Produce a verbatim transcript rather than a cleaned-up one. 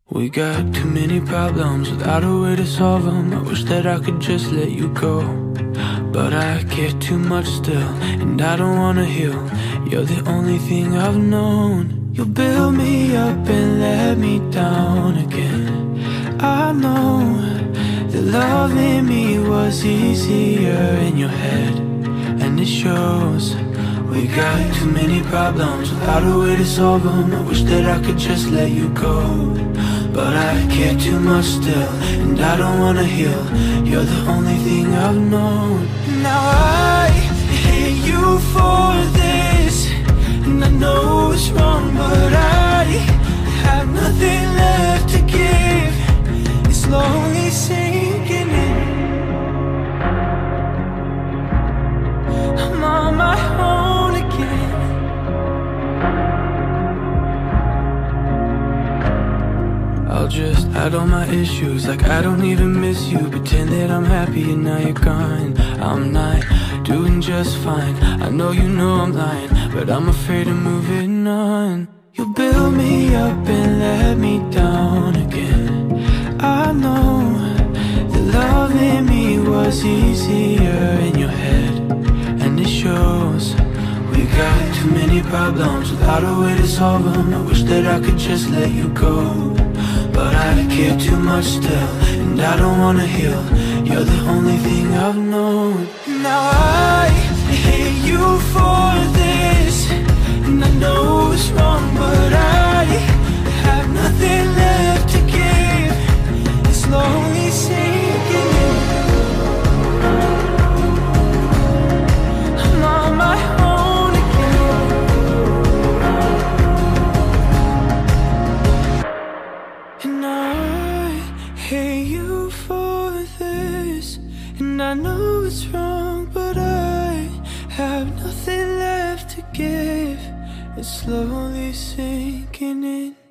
We got too many problems without a way to solve them. I wish that I could just let you go, but I care too much still, and I don't wanna heal. You're the only thing I've known. You build me up and let me down again. I know that loving me was easier in your head, and it shows. We got too many problems without a way to solve them. I wish that I could just let you go, but I care too much still, and I don't wanna heal. You're the only thing I've known. Now I hate you for this, and I know it's wrong, but I have nothing left to give. It's slowly sinking in. I'm on my own again. I'll just hide all my issues like I don't even miss you. Pretend that I'm happy and now you're gone. I'm not doing just fine. I know you know I'm lying, but I'm afraid of moving on. You build me up and let me down again. I know that loving me was easier in your head, and it shows. We got too many problems without a way to solve them. I wish that I could just let you go, but I care too much still, and I don't wanna heal. You're the only thing I've known. Now I hate you for this, and I know it's wrong, but I have nothing left to give. It's slowly sinking in. I'm on my own again. And I hate you for this, and I know it's wrong, but I have nothing left to give. It's slowly sinking in.